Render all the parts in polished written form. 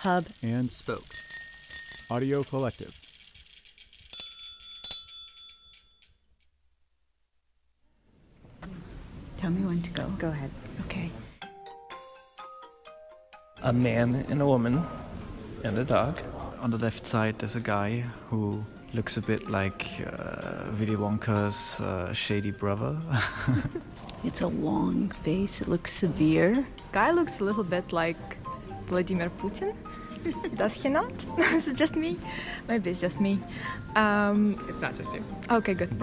Hub, and Spoke. Audio Collective. Tell me when to go. Go ahead. Okay. A man and a woman and a dog. On the left side, there's a guy who looks a bit like Willy Wonka's shady brother. It's a long face. It looks severe. Guy looks a little bit like Vladimir Putin. Does he not? Is it just me? Maybe it's just me. It's not just you. Okay, good.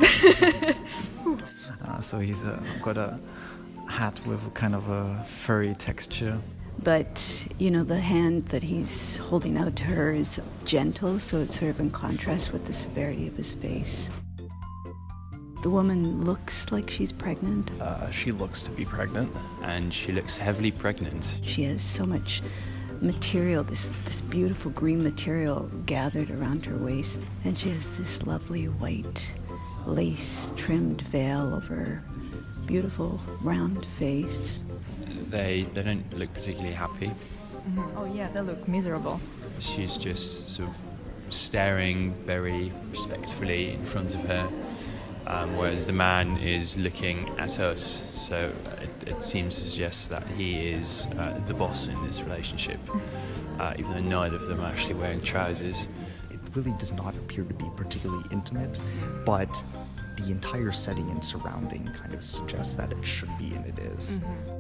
So he's got a hat with kind of a furry texture. But, you know, the hand that he's holding out to her is gentle, so it's sort of in contrast with the severity of his face. The woman looks like she's pregnant. She looks to be pregnant. And she looks heavily pregnant. She has so much material, this beautiful green material gathered around her waist. And she has this lovely white lace-trimmed veil over her beautiful round face. They don't look particularly happy. Mm-hmm. Oh yeah, they look miserable. She's just sort of staring very respectfully in front of her, whereas the man is looking at us. So it seems to suggest that he is the boss in this relationship, even though neither of them are actually wearing trousers. It really does not appear to be particularly intimate, but the entire setting and surrounding kind of suggests that it should be, and it is. Mm-hmm.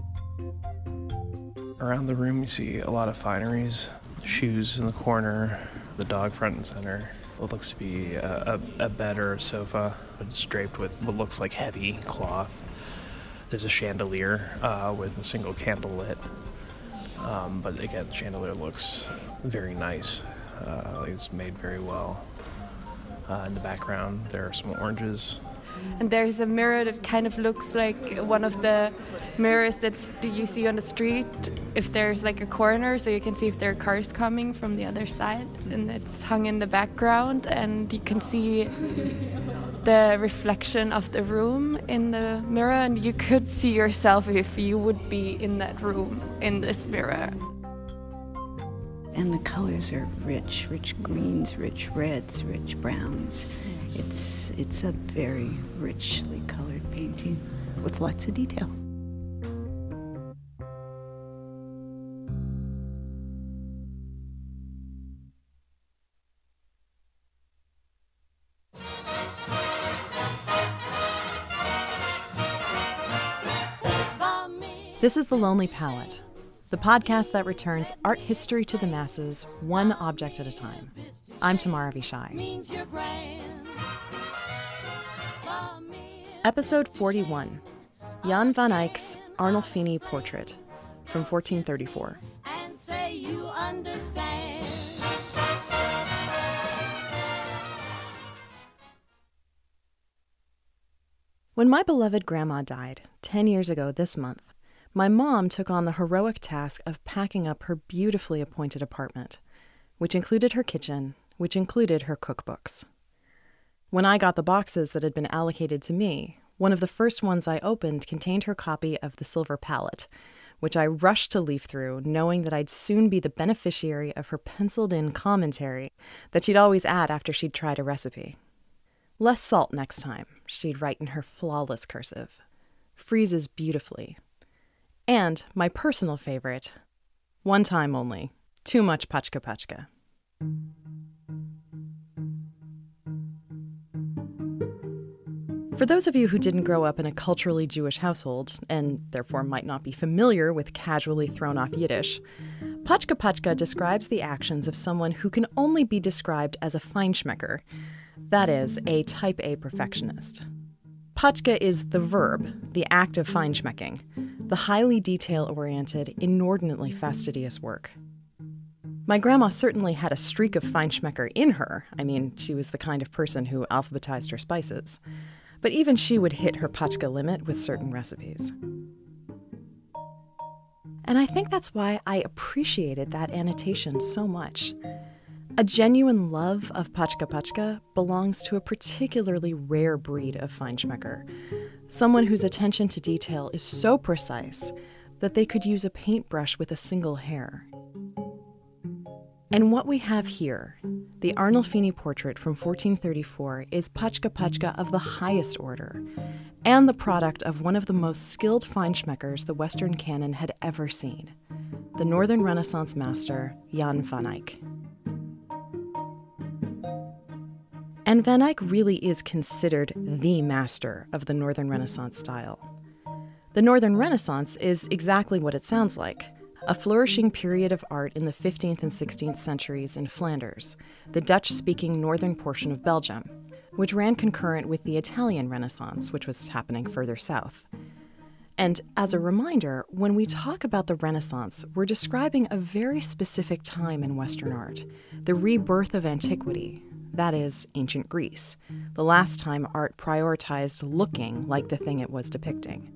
Around the room, you see a lot of fineries. Shoes in the corner, the dog front and center. What looks to be a bed or a sofa. It's draped with what looks like heavy cloth. There's a chandelier with a single candle lit. But again, the chandelier looks very nice. It's made very well. In the background, there are some oranges. And there's a mirror that kind of looks like one of the mirrors that you see on the street if there's like a corner, so you can see if there are cars coming from the other side. And it's hung in the background, and you can see the reflection of the room in the mirror, and you could see yourself if you would be in that room in this mirror. And the colors are rich greens, rich reds, rich browns. It's a very richly colored painting with lots of detail. This is The Lonely Palette, the podcast that returns art history to the masses, one object at a time. I'm Tamara Vishai. Episode 41, Jan van Eyck's Arnolfini portrait from 1434. And say you understand. When my beloved grandma died 10 years ago this month, my mom took on the heroic task of packing up her beautifully appointed apartment, which included her kitchen, which included her cookbooks. When I got the boxes that had been allocated to me, one of the first ones I opened contained her copy of The Silver Palette, which I rushed to leaf through, knowing that I'd soon be the beneficiary of her penciled-in commentary that she'd always add after she'd tried a recipe. Less salt next time, she'd write in her flawless cursive. Freezes beautifully. And my personal favorite, one time only, too much pachka pachka. For those of you who didn't grow up in a culturally Jewish household, and therefore might not be familiar with casually thrown-off Yiddish, pachka pachka describes the actions of someone who can only be described as a feinschmecker, that is, a type A perfectionist. Pachka is the verb, the act of feinschmecking, the highly detail-oriented, inordinately fastidious work. My grandma certainly had a streak of feinschmecker in her. I mean, she was the kind of person who alphabetized her spices. But even she would hit her pachka limit with certain recipes. And I think that's why I appreciated that annotation so much. A genuine love of pachka pachka belongs to a particularly rare breed of feinschmecker, someone whose attention to detail is so precise that they could use a paintbrush with a single hair. And what we have here, the Arnolfini portrait from 1434, is pachka pachka of the highest order, and the product of one of the most skilled feinschmeckers the Western canon had ever seen, the Northern Renaissance master Jan van Eyck. And Van Eyck really is considered the master of the Northern Renaissance style. The Northern Renaissance is exactly what it sounds like, a flourishing period of art in the 15th and 16th centuries in Flanders, the Dutch-speaking northern portion of Belgium, which ran concurrent with the Italian Renaissance, which was happening further south. And as a reminder, when we talk about the Renaissance, we're describing a very specific time in Western art, the rebirth of antiquity, that is, ancient Greece, the last time art prioritized looking like the thing it was depicting.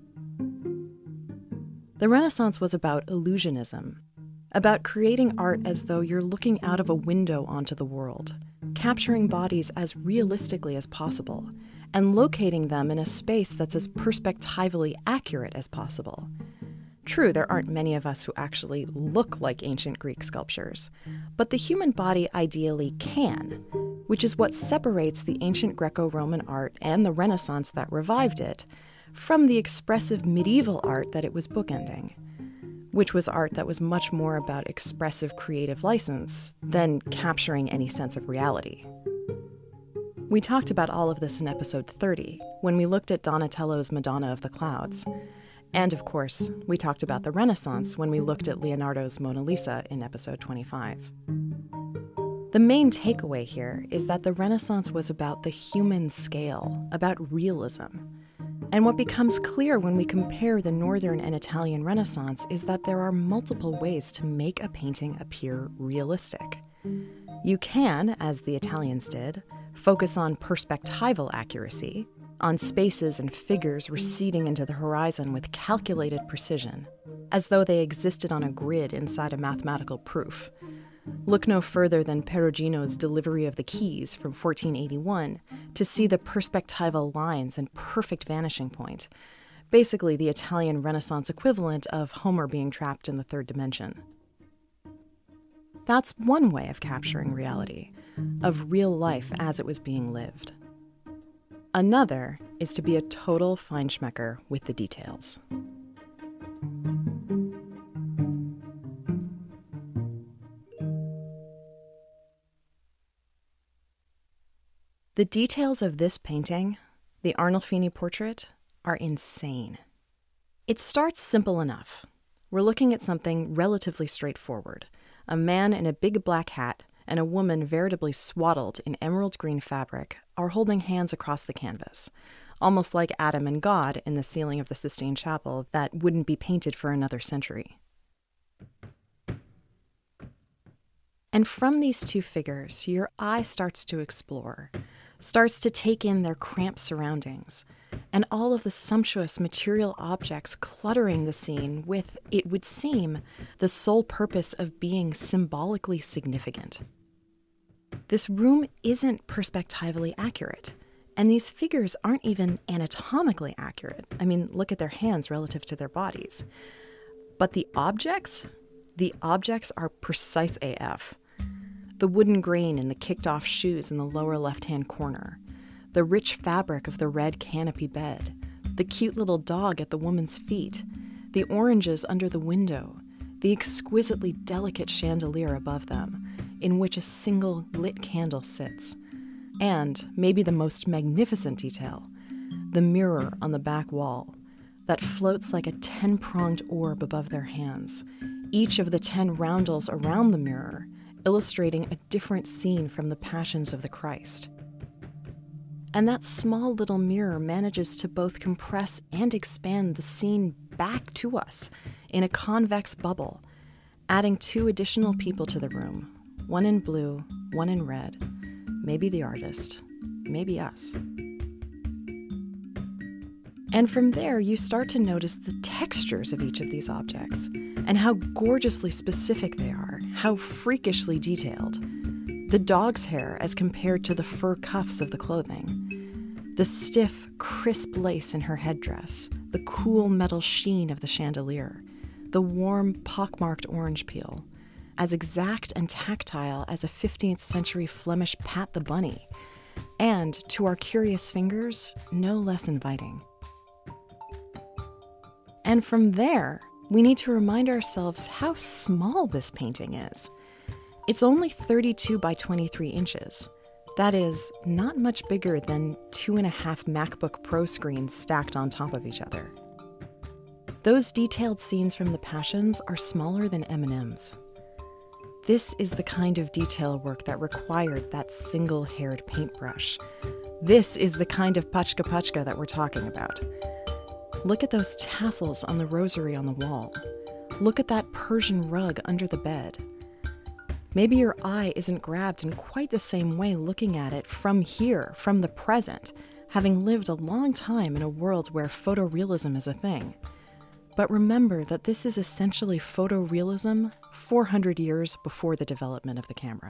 The Renaissance was about illusionism, about creating art as though you're looking out of a window onto the world, capturing bodies as realistically as possible, and locating them in a space that's as perspectively accurate as possible. True, there aren't many of us who actually look like ancient Greek sculptures, but the human body ideally can, which is what separates the ancient Greco-Roman art and the Renaissance that revived it from the expressive medieval art that it was bookending, which was art that was much more about expressive creative license than capturing any sense of reality. We talked about all of this in episode 30, when we looked at Donatello's Madonna of the Clouds. And of course, we talked about the Renaissance when we looked at Leonardo's Mona Lisa in episode 25. The main takeaway here is that the Renaissance was about the human scale, about realism. And what becomes clear when we compare the Northern and Italian Renaissance is that there are multiple ways to make a painting appear realistic. You can, as the Italians did, focus on perspectival accuracy, on spaces and figures receding into the horizon with calculated precision, as though they existed on a grid inside a mathematical proof. Look no further than Perugino's Delivery of the Keys from 1481 to see the perspectival lines and perfect vanishing point, basically the Italian Renaissance equivalent of Homer being trapped in the third dimension. That's one way of capturing reality, of real life as it was being lived. Another is to be a total feinschmecker with the details. The details of this painting, the Arnolfini portrait, are insane. It starts simple enough. We're looking at something relatively straightforward. A man in a big black hat and a woman veritably swaddled in emerald green fabric are holding hands across the canvas, almost like Adam and God in the ceiling of the Sistine Chapel that wouldn't be painted for another century. And from these two figures, your eye starts to explore, starts to take in their cramped surroundings, and all of the sumptuous material objects cluttering the scene with, it would seem, the sole purpose of being symbolically significant. This room isn't perspectively accurate, and these figures aren't even anatomically accurate. I mean, look at their hands relative to their bodies. But the objects are precise AF. The wooden grain in the kicked-off shoes in the lower left-hand corner, the rich fabric of the red canopy bed, the cute little dog at the woman's feet, the oranges under the window, the exquisitely delicate chandelier above them, in which a single lit candle sits, and, maybe the most magnificent detail, the mirror on the back wall that floats like a 10-pronged orb above their hands, each of the 10 roundels around the mirror illustrating a different scene from the Passions of the Christ. And that small little mirror manages to both compress and expand the scene back to us in a convex bubble, adding 2 additional people to the room, one in blue, one in red, maybe the artist, maybe us. And from there, you start to notice the textures of each of these objects, and how gorgeously specific they are, how freakishly detailed. The dog's hair as compared to the fur cuffs of the clothing, the stiff, crisp lace in her headdress, the cool metal sheen of the chandelier, the warm, pockmarked orange peel, as exact and tactile as a 15th century Flemish Pat the Bunny, and, to our curious fingers, no less inviting. And from there, we need to remind ourselves how small this painting is. It's only 32 by 23 inches. That is, not much bigger than 2.5 MacBook Pro screens stacked on top of each other. Those detailed scenes from the Passions are smaller than M&Ms. This is the kind of detail work that required that single-haired paintbrush. This is the kind of pachka that we're talking about. Look at those tassels on the rosary on the wall. Look at that Persian rug under the bed. Maybe your eye isn't grabbed in quite the same way looking at it from here, from the present, having lived a long time in a world where photorealism is a thing. But remember that this is essentially photorealism 400 years before the development of the camera.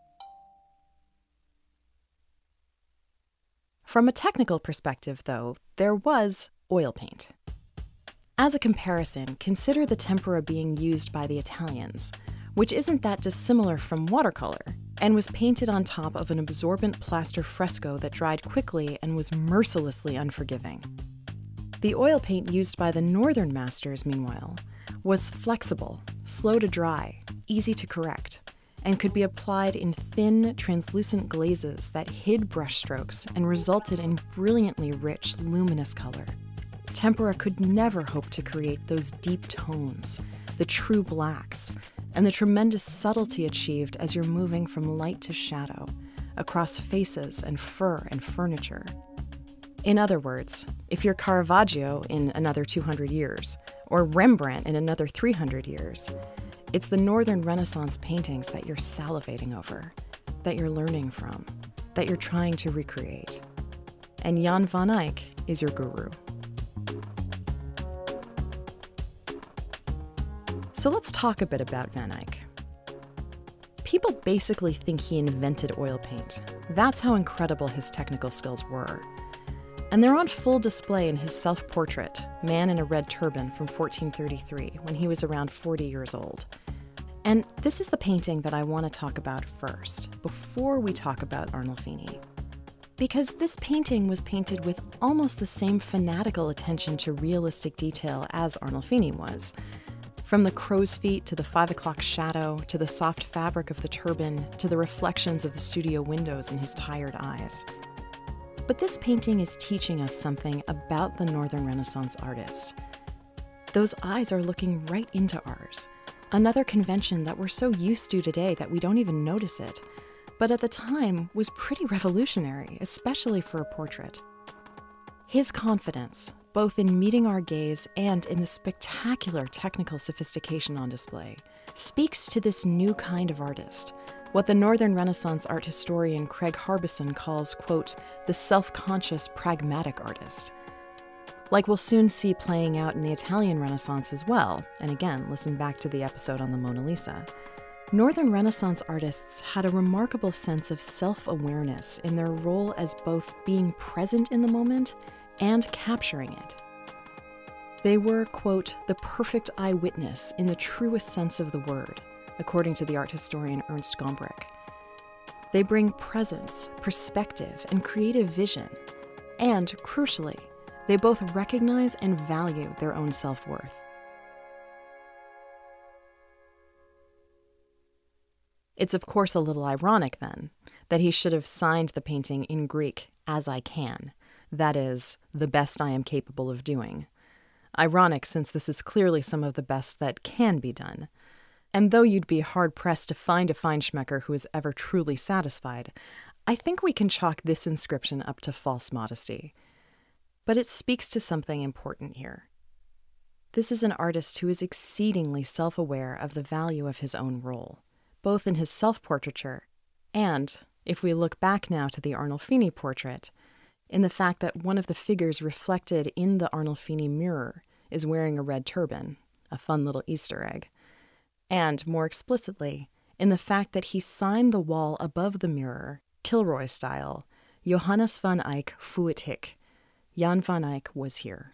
From a technical perspective, though, there was oil paint. As a comparison, consider the tempera being used by the Italians, which isn't that dissimilar from watercolor, and was painted on top of an absorbent plaster fresco that dried quickly and was mercilessly unforgiving. The oil paint used by the northern masters, meanwhile, was flexible, slow to dry, easy to correct, and could be applied in thin, translucent glazes that hid brushstrokes and resulted in brilliantly rich, luminous color. Tempera could never hope to create those deep tones, the true blacks, and the tremendous subtlety achieved as you're moving from light to shadow, across faces and fur and furniture. In other words, if you're Caravaggio in another 200 years, or Rembrandt in another 300 years, it's the Northern Renaissance paintings that you're salivating over, that you're learning from, that you're trying to recreate. And Jan van Eyck is your guru. So let's talk a bit about Van Eyck. People basically think he invented oil paint. That's how incredible his technical skills were. And they're on full display in his self-portrait, Man in a Red Turban from 1433, when he was around 40 years old. And this is the painting that I want to talk about first, before we talk about Arnolfini. Because this painting was painted with almost the same fanatical attention to realistic detail as Arnolfini was. From the crow's feet to the 5 o'clock shadow, to the soft fabric of the turban, to the reflections of the studio windows in his tired eyes. But this painting is teaching us something about the Northern Renaissance artist. Those eyes are looking right into ours, another convention that we're so used to today that we don't even notice it, but at the time was pretty revolutionary, especially for a portrait. His confidence, both in meeting our gaze and in the spectacular technical sophistication on display, speaks to this new kind of artist, what the Northern Renaissance art historian Craig Harbison calls, quote, the self-conscious pragmatic artist. Like we'll soon see playing out in the Italian Renaissance as well, and again, listen back to the episode on the Mona Lisa. Northern Renaissance artists had a remarkable sense of self-awareness in their role as both being present in the moment and capturing it. They were, quote, the perfect eyewitness in the truest sense of the word, according to the art historian Ernst Gombrich. They bring presence, perspective, and creative vision. And, crucially, they both recognize and value their own self-worth. It's of course a little ironic, then, that he should have signed the painting in Greek, as I can. That is, the best I am capable of doing. Ironic, since this is clearly some of the best that can be done. And though you'd be hard-pressed to find a feinschmecker who is ever truly satisfied, I think we can chalk this inscription up to false modesty. But it speaks to something important here. This is an artist who is exceedingly self-aware of the value of his own role, both in his self-portraiture and, if we look back now to the Arnolfini portrait, in the fact that one of the figures reflected in the Arnolfini mirror is wearing a red turban, a fun little Easter egg. And, more explicitly, in the fact that he signed the wall above the mirror, Kilroy style, Johannes van Eyck fuit hic. Jan van Eyck was here.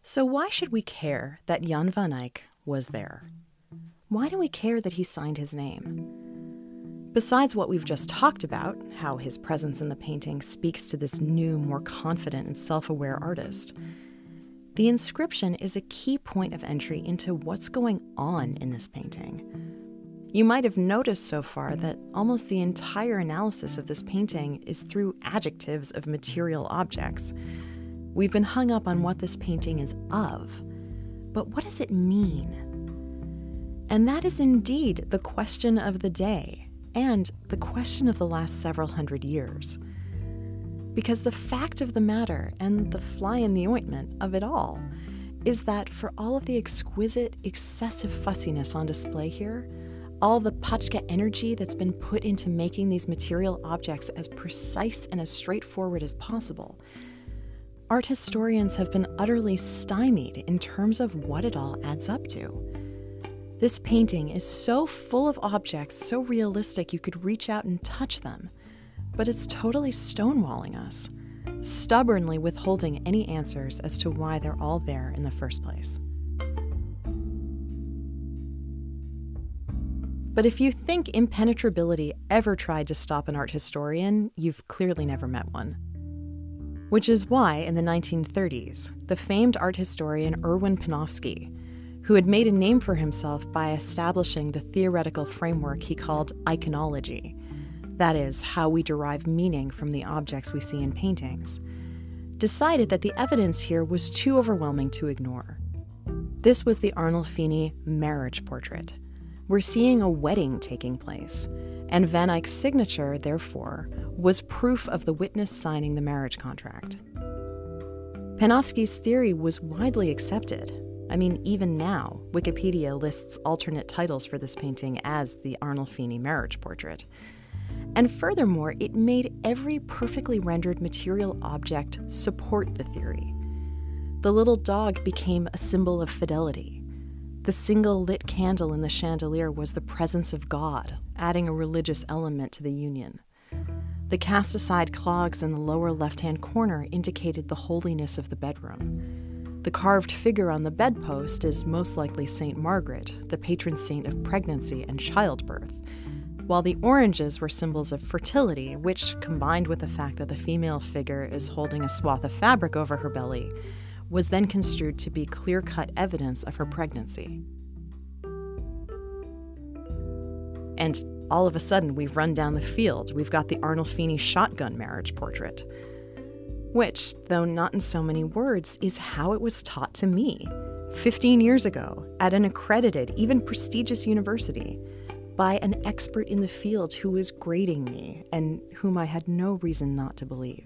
So why should we care that Jan van Eyck was there? Why do we care that he signed his name? Besides what we've just talked about, how his presence in the painting speaks to this new, more confident and self-aware artist, the inscription is a key point of entry into what's going on in this painting. You might have noticed so far that almost the entire analysis of this painting is through adjectives of material objects. We've been hung up on what this painting is of, but what does it mean? And that is indeed the question of the day, and the question of the last several hundred years. Because the fact of the matter, and the fly in the ointment of it all, is that for all of the exquisite, excessive fussiness on display here, all the pachka energy that's been put into making these material objects as precise and as straightforward as possible, art historians have been utterly stymied in terms of what it all adds up to. This painting is so full of objects, so realistic you could reach out and touch them, but it's totally stonewalling us, stubbornly withholding any answers as to why they're all there in the first place. But if you think impenetrability ever tried to stop an art historian, you've clearly never met one. Which is why, in the 1930s, the famed art historian Erwin Panofsky, who had made a name for himself by establishing the theoretical framework he called iconology, that is, how we derive meaning from the objects we see in paintings, decided that the evidence here was too overwhelming to ignore. This was the Arnolfini marriage portrait. We're seeing a wedding taking place, and Van Eyck's signature, therefore, was proof of the witness signing the marriage contract. Panofsky's theory was widely accepted. I mean, even now, Wikipedia lists alternate titles for this painting as the Arnolfini marriage portrait. And furthermore, it made every perfectly rendered material object support the theory. The little dog became a symbol of fidelity. The single lit candle in the chandelier was the presence of God, adding a religious element to the union. The cast-aside clogs in the lower left-hand corner indicated the holiness of the bedroom. The carved figure on the bedpost is most likely St. Margaret, the patron saint of pregnancy and childbirth, while the oranges were symbols of fertility, which, combined with the fact that the female figure is holding a swath of fabric over her belly, was then construed to be clear-cut evidence of her pregnancy. And all of a sudden, we've run down the field. We've got the Arnolfini shotgun marriage portrait, which, though not in so many words, is how it was taught to me 15 years ago at an accredited, even prestigious university by an expert in the field who was grading me and whom I had no reason not to believe.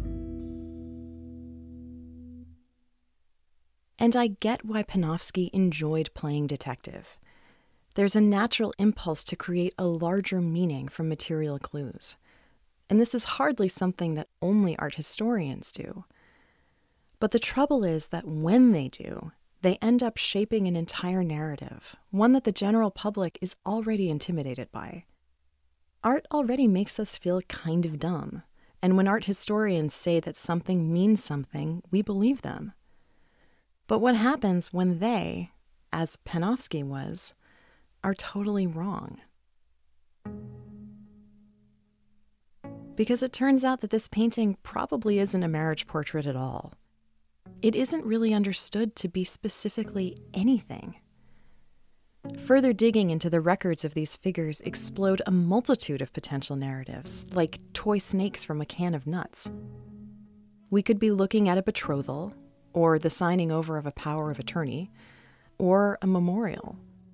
And I get why Panofsky enjoyed playing detective. There's a natural impulse to create a larger meaning from material clues. And this is hardly something that only art historians do. But the trouble is that when they do, they end up shaping an entire narrative, one that the general public is already intimidated by. Art already makes us feel kind of dumb, and when art historians say that something means something, we believe them. But what happens when they, as Panofsky was, are totally wrong? Because it turns out that this painting probably isn't a marriage portrait at all. It isn't really understood to be specifically anything. Further digging into the records of these figures explode a multitude of potential narratives, like toy snakes from a can of nuts. We could be looking at a betrothal, or the signing over of a power of attorney, or a memorial.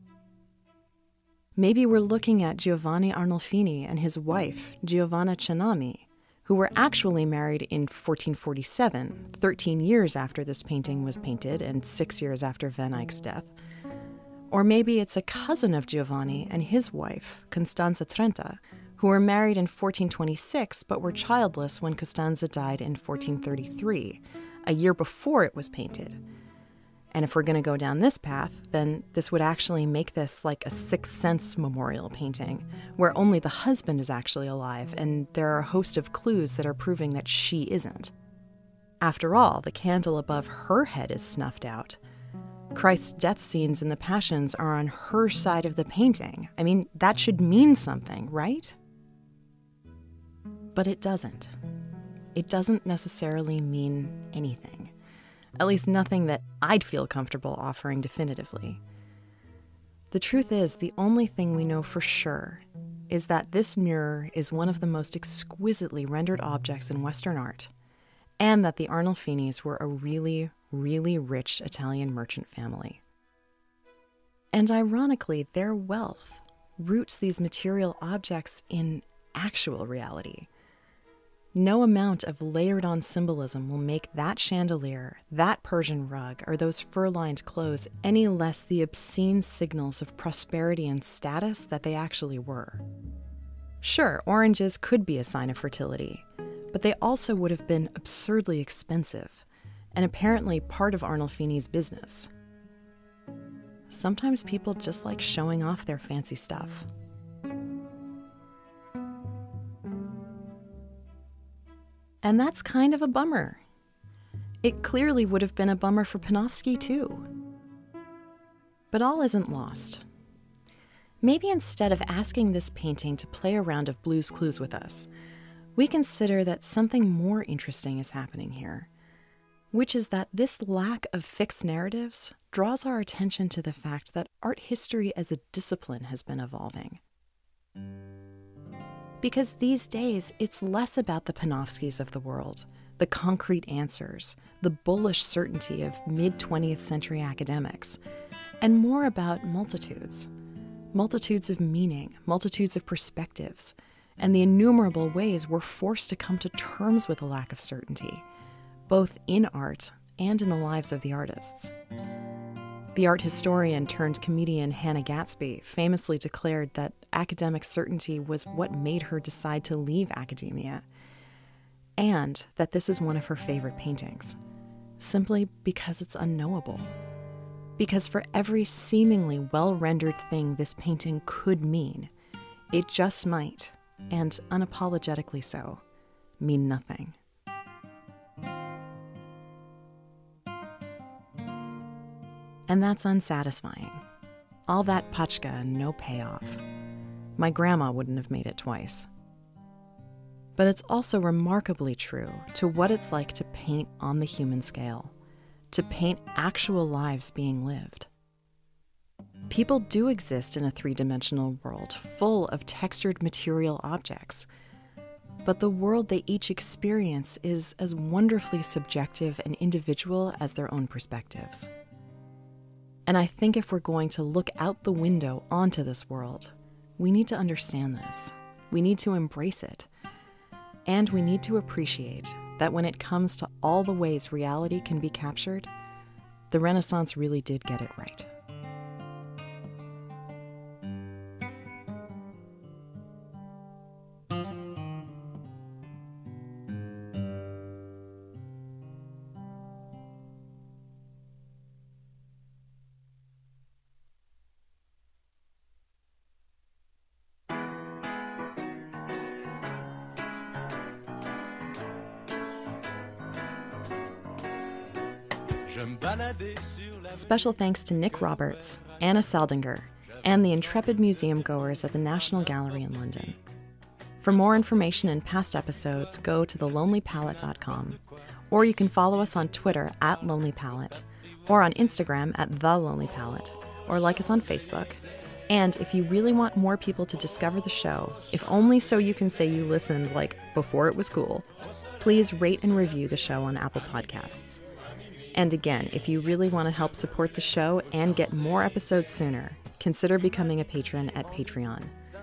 Maybe we're looking at Giovanni Arnolfini and his wife, Giovanna Cenami, who were actually married in 1447, 13 years after this painting was painted and 6 years after Van Eyck's death. Or maybe it's a cousin of Giovanni and his wife, Costanza Trenta, who were married in 1426 but were childless when Costanza died in 1433, a year before it was painted. And if we're going to go down this path, then this would actually make this like a Sixth Sense memorial painting, where only the husband is actually alive, and there are a host of clues that are proving that she isn't. After all, the candle above her head is snuffed out. Christ's death scenes in the Passions are on her side of the painting. I mean, that should mean something, right? But it doesn't. It doesn't necessarily mean anything. At least nothing that I'd feel comfortable offering definitively. The truth is, the only thing we know for sure is that this mirror is one of the most exquisitely rendered objects in Western art, and that the Arnolfinis were a really, really rich Italian merchant family. And ironically, their wealth roots these material objects in actual reality. No amount of layered-on symbolism will make that chandelier, that Persian rug, or those fur-lined clothes any less the obscene signals of prosperity and status that they actually were. Sure, oranges could be a sign of fertility, but they also would have been absurdly expensive, and apparently part of Arnolfini's business. Sometimes people just like showing off their fancy stuff. And that's kind of a bummer. It clearly would have been a bummer for Panofsky, too. But all isn't lost. Maybe instead of asking this painting to play a round of Blue's Clues with us, we consider that something more interesting is happening here, which is that this lack of fixed narratives draws our attention to the fact that art history as a discipline has been evolving. Because these days, it's less about the Panofskys of the world, the concrete answers, the bullish certainty of mid-20th century academics, and more about multitudes. Multitudes of meaning, multitudes of perspectives, and the innumerable ways we're forced to come to terms with a lack of certainty, both in art and in the lives of the artists. The art historian turned comedian Hannah Gatsby famously declared that academic certainty was what made her decide to leave academia, and that this is one of her favorite paintings, simply because it's unknowable. Because for every seemingly well-rendered thing this painting could mean, it just might, and unapologetically so, mean nothing. And that's unsatisfying. All that pachka and no payoff. My grandma wouldn't have made it twice. But it's also remarkably true to what it's like to paint on the human scale, to paint actual lives being lived. People do exist in a three-dimensional world full of textured material objects, but the world they each experience is as wonderfully subjective and individual as their own perspectives. And I think if we're going to look out the window onto this world, we need to understand this. We need to embrace it. And we need to appreciate that when it comes to all the ways reality can be captured, the Renaissance really did get it right. Special thanks to Nick Roberts, Anna Saldinger, and the intrepid museum goers at the National Gallery in London. For more information and past episodes, go to thelonelypalette.com, or you can follow us on Twitter @LonelyPalette, or on Instagram @TheLonelyPalette, or like us on Facebook. And if you really want more people to discover the show, if only so you can say you listened like before it was cool, please rate and review the show on Apple Podcasts. And again, if you really want to help support the show and get more episodes sooner, consider becoming a patron at Patreon.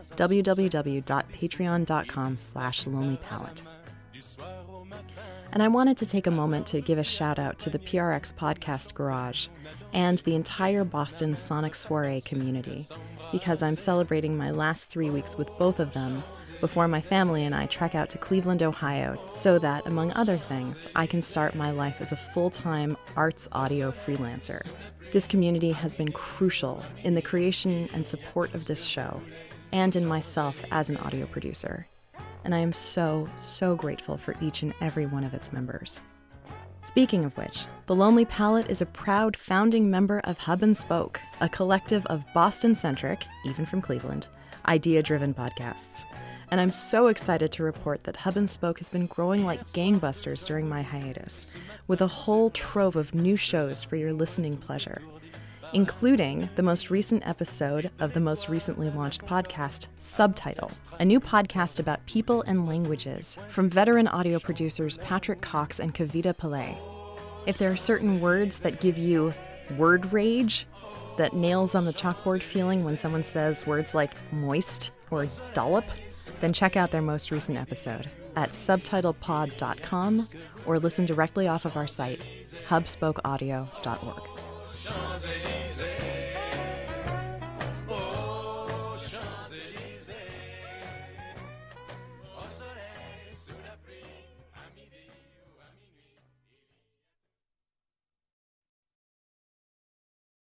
www.patreon.com/lonelypalette. And I wanted to take a moment to give a shout out to the PRX Podcast Garage and the entire Boston Sonic Soiree community, because I'm celebrating my last 3 weeks with both of them before my family and I trek out to Cleveland, Ohio, so that, among other things, I can start my life as a full-time arts audio freelancer. This community has been crucial in the creation and support of this show, and in myself as an audio producer. And I am so, so grateful for each and every one of its members. Speaking of which, The Lonely Palette is a proud founding member of Hub and Spoke, a collective of Boston-centric, even from Cleveland, idea-driven podcasts. And I'm so excited to report that Hub and Spoke has been growing like gangbusters during my hiatus, with a whole trove of new shows for your listening pleasure, including the most recent episode of the most recently launched podcast, Subtitle, a new podcast about people and languages from veteran audio producers Patrick Cox and Kavita Pillay. If there are certain words that give you word rage, that nails on the chalkboard feeling when someone says words like moist or dollop, then check out their most recent episode at subtitlepod.com or listen directly off of our site, hubspokeaudio.org. Champs-Elysees.